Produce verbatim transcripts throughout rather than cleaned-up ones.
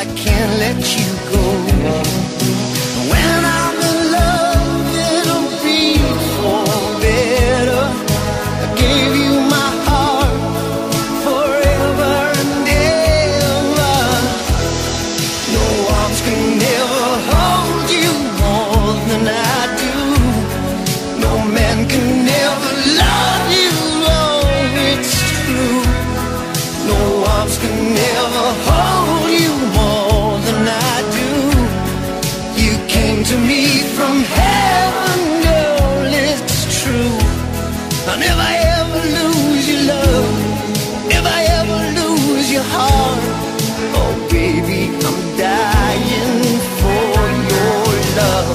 I can't let you go. When I'm in love, it'll be for better. I gave you my heart forever and ever. No arms can ever hold you more than I do. No man can ever love you, oh, it's true. No arms can ever hold you more than I do. You came to me from heaven, girl, it's true. I'll never ever lose your love, never ever lose your heart. Oh baby, I'm dying for your love.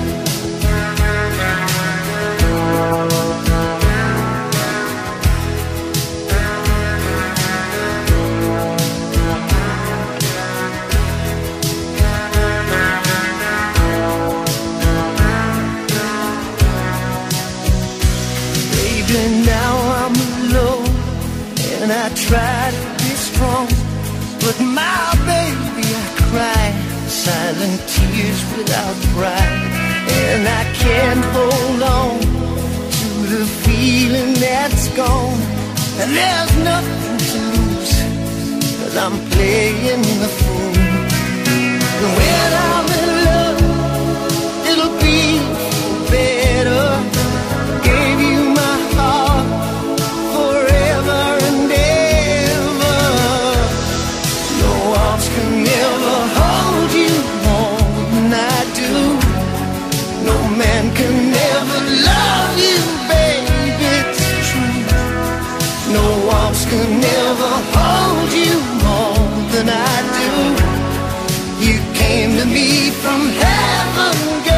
Now I'm alone and I try to be strong, but my baby, I cry silent tears without pride. And I can't hold on to the feeling that's gone. And there's nothing to lose, 'cause I'm playing the fool. And when I'm in love, it'll be better. Gave you my heart forever and ever. No arms can ever hold you more than I do. No man can ever love you, baby, it's true. No arms can ever hold you more than I do. You came to me from heaven,